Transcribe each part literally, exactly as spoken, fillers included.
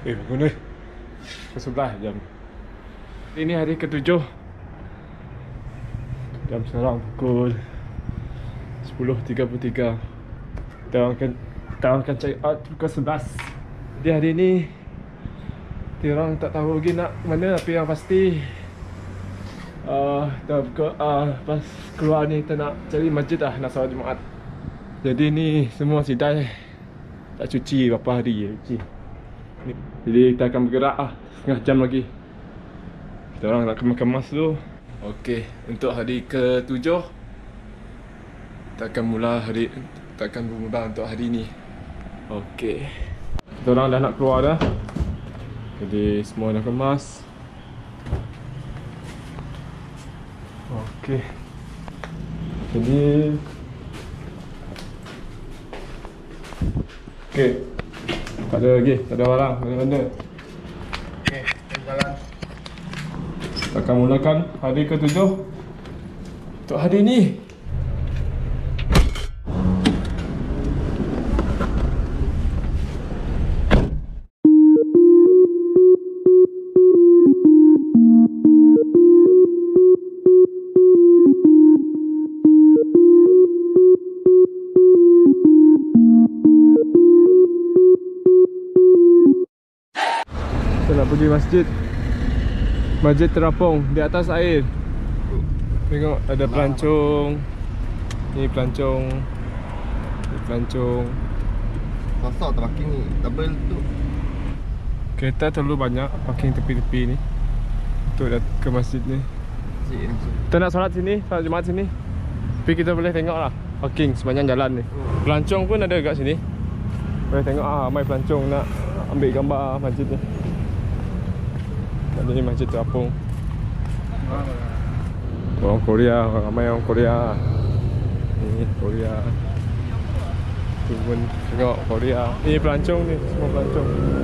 Eh, bangun ni. Pukul sebelas jam. Ini hari ketujuh. Jam sekarang pukul sepuluh tiga puluh tiga. Kita orang akan, kita orang akan check out pukul sebelas. Jadi hari ni kita orang tak tahu lagi nak mana, tapi yang pasti uh, kita buka, uh, pas keluar ni kita nak cari masjid lah, nak solat Jumaat. Jadi ni semua sidai tak cuci berapa hari je cuci. Ni. Jadi kita akan bergerak lah setengah jam lagi. Kita orang nak kemas-kemas dulu. Okey, untuk hari ketujuh kita akan mula hari, kita akan bermula untuk hari ni. Okey, kita orang dah nak keluar dah. Jadi semua dah kemas. Okey. Jadi okey. Tak ada lagi, tak ada barang, mana-mana. Okey, jalan. Kita akan mulakan hari ketujuh. Untuk hari ni kita nak pergi masjid. Masjid terapung di atas air. Tengok ada pelancong. Ni pelancong. Ni pelancong. Kosong tak parking ni, double tu. Kereta terlalu banyak parking tepi-tepi ni untuk datang ke masjid ni. Kita nak solat sini, solat Jumaat sini. Tapi kita boleh tengok lah parking sepanjang jalan ni. Pelancong pun ada kat sini. Boleh tengok ah, ramai pelancong nak ambil gambar masjid ni. Ini masjid terapung. Orang Korea, orang ramai orang Korea. Ini Korea. Tu pun tengok Korea. Ini pelancong ni, semua pelancong.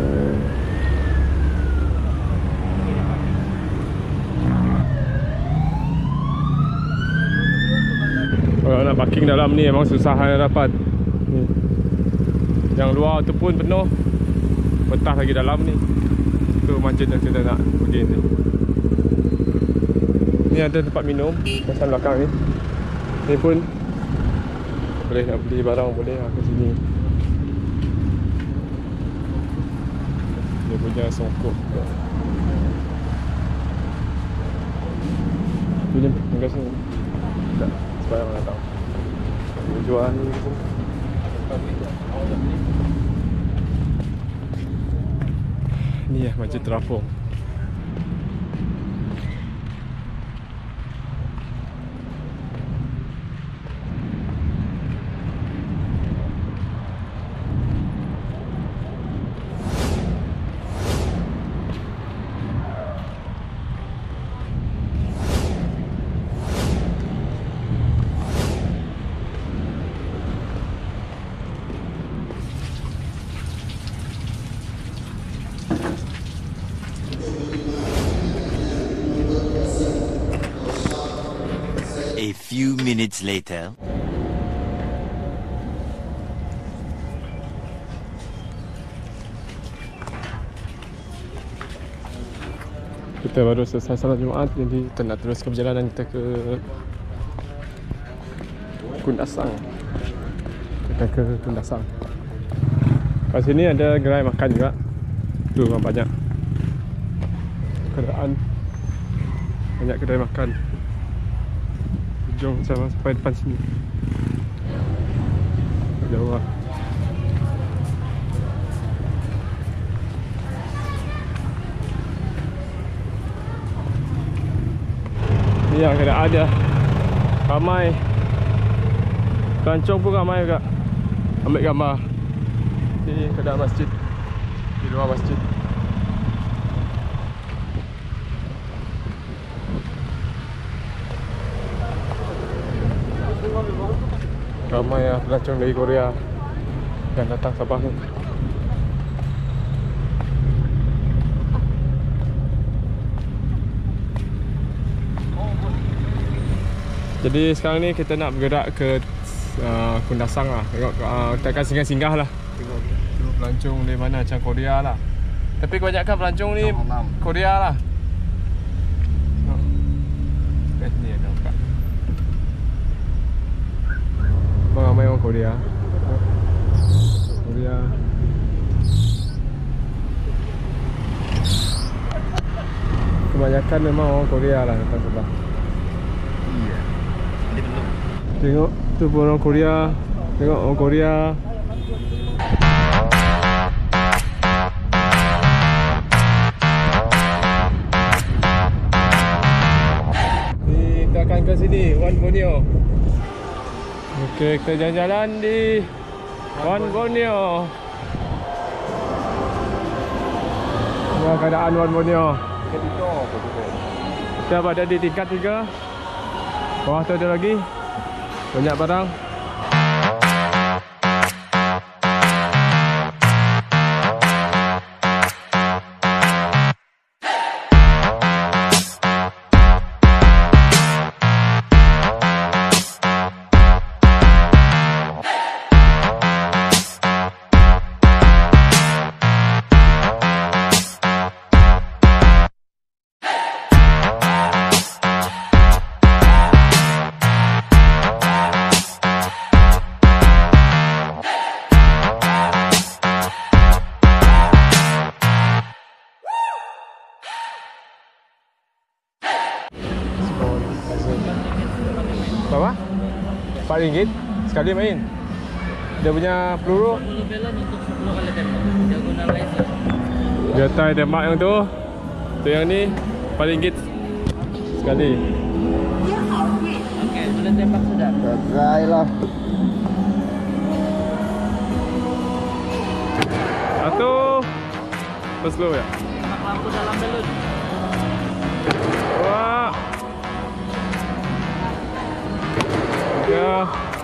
Kalau nak parking dalam ni memang susah nak dapat. Ni. Yang luar tu pun penuh. Petah lagi dalam ni. Tu masjid yang kita nak pergi ni. Ni ada tempat minum kawasan belakang ni. Ni pun boleh nak beli barang, boleh lah ke sini. Dia punya songkok. Tu ni tinggal sini. Tak, sebarang nak tahu. Dia jual ni pun. Ni lah masjid terapung. A few minutes later. Kita baru selesai salat Jumaat, jadi kita nak terus ke perjalanan kita ke Kundasang. Kita ke Kundasang. Kat sini ada gerai makan juga. Tu memang banyak kenderaan, banyak kedai makan. Jom sama sampai depan sini. Jauh lah. Ni yang keadaan dia. Ramai. Pelancong pun ramai juga. Ambil gambar. Ni keadaan masjid. Di luar masjid. Ramai lah pelancong dari Korea yang datang Sabah ni. Jadi sekarang ni kita nak bergerak ke uh, Kundasang lah. Tengok uh, kita akan singgah-singgah lah. Tengok pelancong dari mana, macam Korea lah. Tapi kebanyakan pelancong ni Vietnam. Korea lah. Eh, ni ada buka. Ramai orang Korea. Korea. Kebanyakan memang orang Korea lah datang sebelah. Iya. Ini belum. Tengok tu pun orang Korea. Tengok orang Korea. Ni kita akan ke sini, One Borneo. Okey, kita jalan-jalan di One Borneo. Ini keadaan One Borneo. Kedua apa tu? Kita berada di tingkat tiga. Bawah tu ada lagi banyak barang. Berapa? empat ringgit sekali main. Dia punya peluru sepuluh pelan untuk sepuluh kali tembak. Dia guna laser. dia tie tembak yang tu. Tu yang ni empat ringgit sekali. Okey, boleh tembak sudah. Dah try lah. Satu. Terus slow ya. Tembak lampu dalam belon. Wah. Tiga.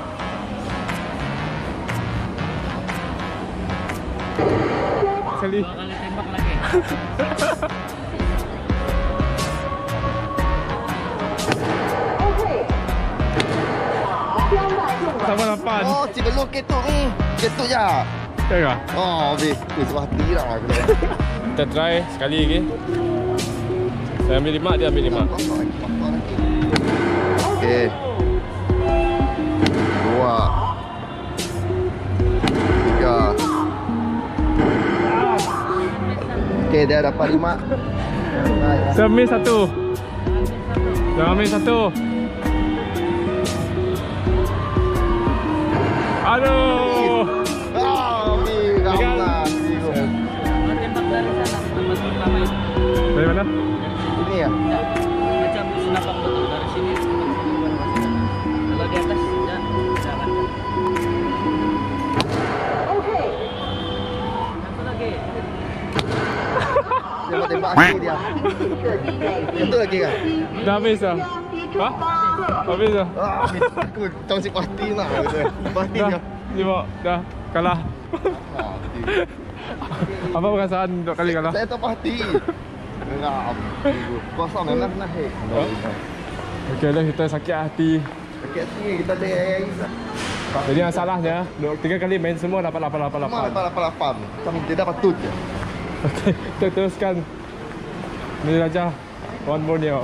Sekali. Dua kali tembak lagi. Sama lapan. Oh, si belum ketuk ni. Ketuk je. Tengok. Oh, habis. Tu sebab hati lah aku. Kita try sekali lagi. Saya ambil lima, dia ambil lima. Okey. Dua. Tiga. Okey, dia dapat lima. Saya ambil satu. Saya ambil satu. Aduh. Ah, habis. Tinggal. Gamlah. Mau tembak dari sana, tempat pertama itu. Dari mana? Ini ya. Macam senapan betul dari sini. Kalau di atas jangan jangan. Oke. Satu lagi. Dia mau tembak akhir dia. Itu lagi kan? Dah habis dah. Ha? Habis dah. Ah, habis. Aku tahu si pasti nak. Pasti Dah. dia. Lima. Dah. Kalah. Ah, Apa perasaan untuk kali kalah? saya tak pasti. Geram. Kosong memang nak hek. Okey lah, kita sakit hati. Sakit hati kita ada air. Jadi masalahnya, dua, tiga kali main semua dapat lapan lapan Cuma lapan. lapan lapan lapan. Macam dia dapat tut je. Okey, kita teruskan. Ini Raja One Borneo.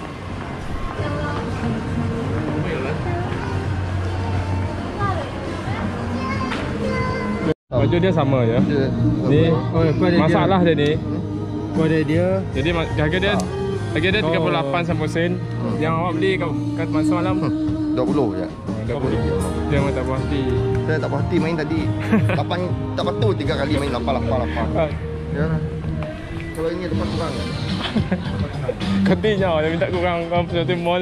Baju dia sama ya. Dia. Ni Oh, kau ada masalah dia ni. Kau ada dia. Jadi ma- harga dia harga dia tiga puluh lapan sen. Yang awak beli kat kat masa malam dua puluh je. dua puluh. Dia memang tak puas hati. Saya tak pasti main tadi. lapan tak betul tiga kali main lapan lapan lapan. Ah, Ya lah. Kalau ini lepas kurang. Ketinya dia minta kurang kau seperti mall.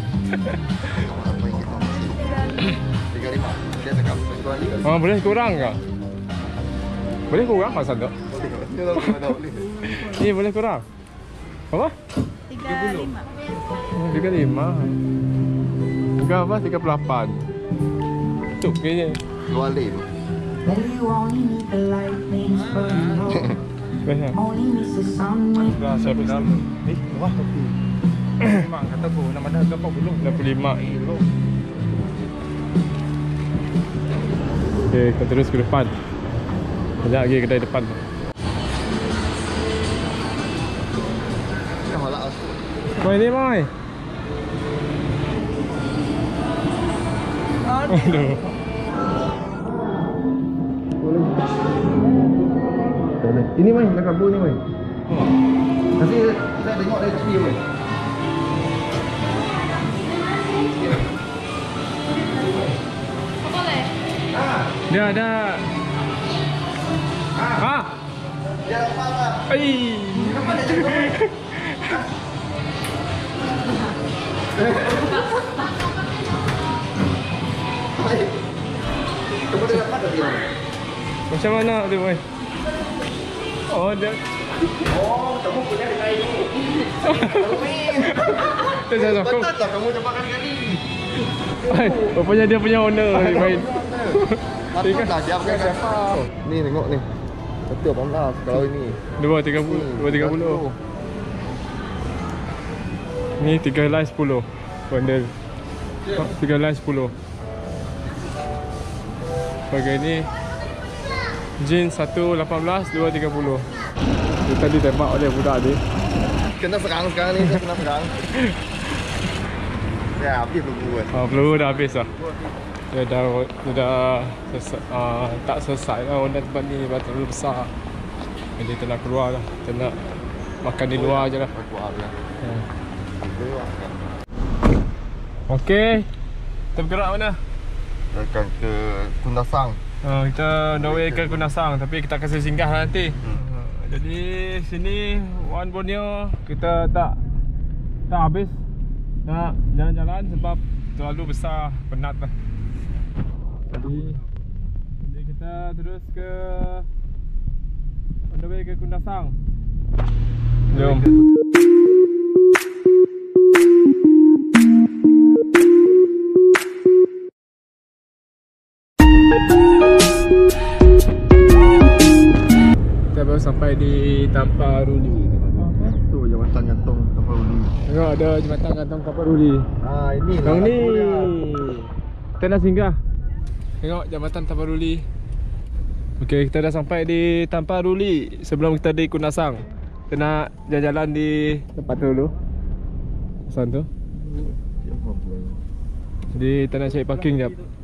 Tiga lima. Dia cakap tuan ni. Oh, boleh kurang ke? Boleh kurang pasal tu? Dia tak tahu boleh. Ni boleh kurang. Apa? tiga puluh lima. Oh, tiga puluh lima. Tiga apa? tiga puluh lapan. Cuk kayaknya. Dua leh tu. Well, you only need the lightning burning low. Best lah. Only miss the sun when Dah saya pesan. Eh, wah topi. Memang kata aku nama dah gapo belum. enam puluh lima. Okey, kita terus ke depan. Banyak lagi kedai depan. Mai ni mai. Aduh. Ini mai, nak kabur ni mai. Nanti saya tengok dari tepi mai. Dia ada. Ah. Dia dapat lah. Ai. Kenapa dia jatuh? Baik. Kamu dah dapat tak dia? Macam mana tu mai? Oh dia. Oh, kamu punya dengan ini. Dia salah kau. Patutlah kamu dapat kali-kali. Ai, rupanya dia punya owner ni main. Patutlah dia pakai siapa? Ni tengok ni. Betul lapan belas kalau ini. dua tiga puluh, dua tiga puluh. Ni tiga helai sepuluh. Bundle. tiga helai sepuluh. Bagai ni jeans satu lapan belas, dua tiga puluh. Dia tadi tembak oleh budak ni. Kena serang sekarang ni, saya kena serang. Ya, habis peluru kan. Ah, peluru dah habis lah. Dia dah, dia dah selesai, uh, tak selesai lah orang tempat ni batu terlalu besar. Jadi kita nak keluar lah. Kita nak makan di luar je lah. Aku habis. Hmm. Okey. Kita bergerak mana? Akan ke Kundasang. Uh, kita on the way ke Kundasang, tapi kita akan singgah lah nanti. Hmm. Uh, jadi sini One Borneo kita tak tak habis nak jalan-jalan sebab terlalu besar, penat lah. Jadi, jadi kita terus ke on the way ke Kundasang. Jom. Kita baru sampai di Taparuli. Tu jambatan gantung Taparuli. Tengok ada jambatan gantung Taparuli. Ah, ini lah. Yang ni. Kita dah singgah. Tengok jambatan Taparuli. Okey, kita dah sampai di Taparuli sebelum kita di Kundasang. Kita nak jalan-jalan di tempat tu dulu. Pesan tu. Jadi kita nak cari parking jap.